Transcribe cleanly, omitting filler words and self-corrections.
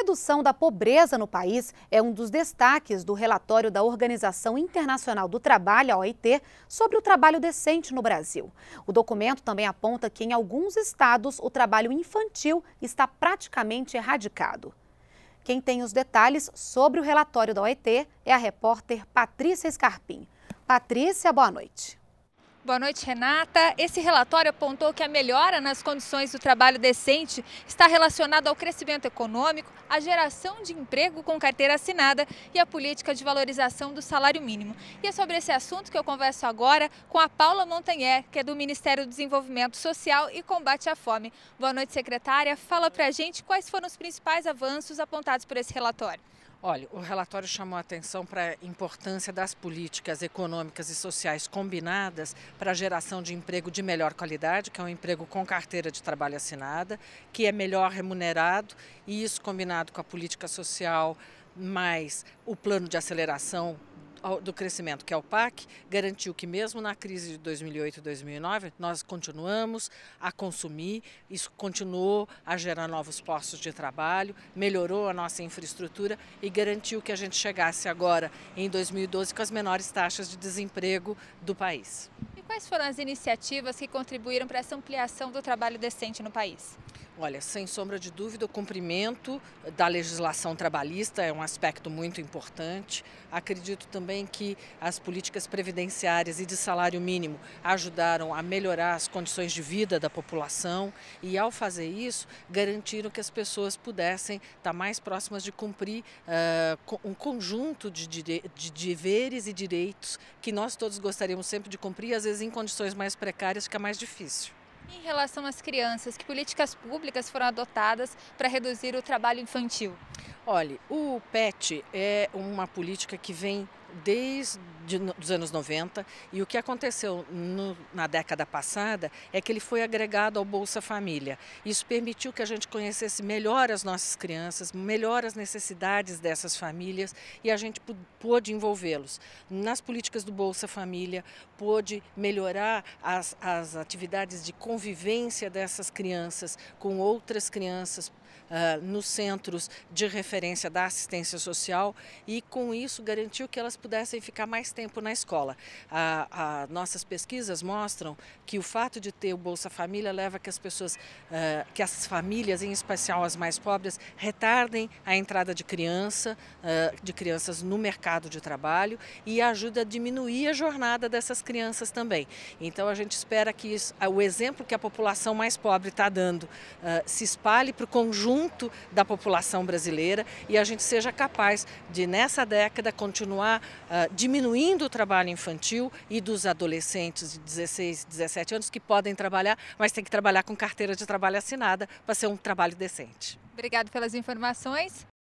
redução da pobreza no país é um dos destaques do relatório da Organização Internacional do Trabalho, a OIT, sobre o trabalho decente no Brasil. O documento também aponta que em alguns estados o trabalho infantil está praticamente erradicado. Quem tem os detalhes sobre o relatório da OIT é a repórter Patrícia Scarpim. Patrícia, boa noite. Boa noite, Renata. Esse relatório apontou que a melhora nas condições do trabalho decente está relacionada ao crescimento econômico, à geração de emprego com carteira assinada e à política de valorização do salário mínimo. E é sobre esse assunto que eu converso agora com a Paula Montanher, que é do Ministério do Desenvolvimento Social e Combate à Fome. Boa noite, secretária. Fala pra gente quais foram os principais avanços apontados por esse relatório. Olha, o relatório chamou a atenção para a importância das políticas econômicas e sociais combinadas para a geração de emprego de melhor qualidade, que é um emprego com carteira de trabalho assinada, que é melhor remunerado, e isso combinado com a política social mais o plano de aceleração do crescimento, que é o PAC, garantiu que mesmo na crise de 2008 e 2009, nós continuamos a consumir, isso continuou a gerar novos postos de trabalho, melhorou a nossa infraestrutura e garantiu que a gente chegasse agora, em 2012, com as menores taxas de desemprego do país. E quais foram as iniciativas que contribuíram para essa ampliação do trabalho decente no país? Olha, sem sombra de dúvida, o cumprimento da legislação trabalhista é um aspecto muito importante. Acredito também que as políticas previdenciárias e de salário mínimo ajudaram a melhorar as condições de vida da população e, ao fazer isso, garantiram que as pessoas pudessem estar mais próximas de cumprir um conjunto de deveres e direitos que nós todos gostaríamos sempre de cumprir, às vezes em condições mais precárias fica mais difícil. Em relação às crianças, que políticas públicas foram adotadas para reduzir o trabalho infantil? Olha, o PET é uma política que vem desde os anos 90 e o que aconteceu na década passada é que ele foi agregado ao Bolsa Família. Isso permitiu que a gente conhecesse melhor as nossas crianças, melhor as necessidades dessas famílias e a gente pôde envolvê-los. Nas políticas do Bolsa Família, pôde melhorar as atividades de convivência dessas crianças com outras crianças nos centros de referência da assistência social e com isso garantiu que elas pudessem ficar mais tempo na escola. Nossas pesquisas mostram que o fato de ter o Bolsa Família leva que as pessoas, que as famílias, em especial as mais pobres, retardem a entrada de crianças no mercado de trabalho e ajuda a diminuir a jornada dessas crianças também. Então a gente espera que o exemplo que a população mais pobre está dando se espalhe para o conjunto da população brasileira e a gente seja capaz de, nessa década, continuar diminuindo o trabalho infantil e dos adolescentes de 16, 17 anos que podem trabalhar, mas tem que trabalhar com carteira de trabalho assinada para ser um trabalho decente. Obrigada pelas informações.